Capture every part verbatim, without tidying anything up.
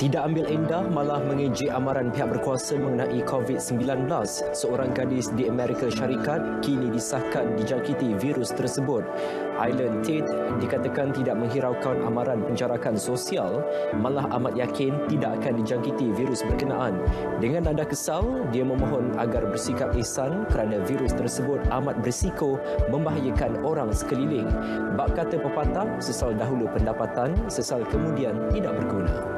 Tidak ambil endah, malah mengejek amaran pihak berkuasa mengenai COVID sembilan belas. Seorang gadis di Amerika Syarikat kini disahkan dijangkiti virus tersebut. Aileen Tate dikatakan tidak menghiraukan amaran penjarakan sosial, malah amat yakin tidak akan dijangkiti virus berkenaan. Dengan nada kesal, dia memohon agar bersikap ihsan kerana virus tersebut amat berisiko membahayakan orang sekeliling. Bak kata pepatah, sesal dahulu pendapatan, sesal kemudian tidak berguna.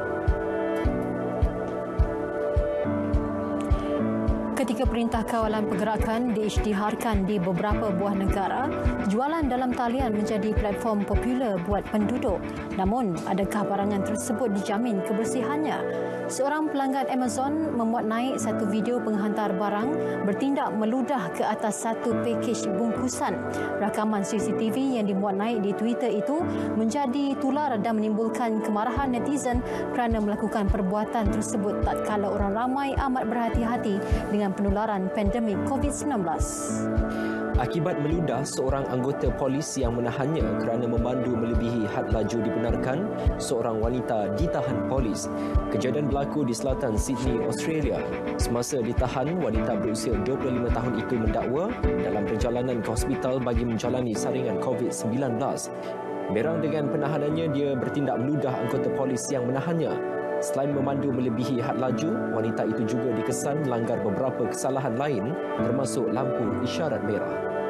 Ketika Perintah Kawalan Pergerakan diisytiharkan di beberapa buah negara, jualan dalam talian menjadi platform popular buat penduduk. Namun, adakah barangan tersebut dijamin kebersihannya? Seorang pelanggan Amazon memuat naik satu video penghantar barang bertindak meludah ke atas satu pakej bungkusan. Rakaman C C T V yang dimuat naik di Twitter itu menjadi tular dan menimbulkan kemarahan netizen kerana melakukan perbuatan tersebut tatkala orang ramai amat berhati-hati dengan penularan pandemik COVID sembilan belas. Akibat meludah, seorang anggota polis yang menahannya kerana memandu melebihi had laju dibenarkan, seorang wanita ditahan polis. Kejadian berlaku di selatan Sydney, Australia. Semasa ditahan, wanita berusia dua puluh lima tahun itu mendakwa dalam perjalanan ke hospital bagi menjalani saringan COVID sembilan belas. Berang dengan penahanannya, dia bertindak meludah anggota polis yang menahannya. Selain memandu melebihi had laju, wanita itu juga dikesan melanggar beberapa kesalahan lain termasuk lampu isyarat merah.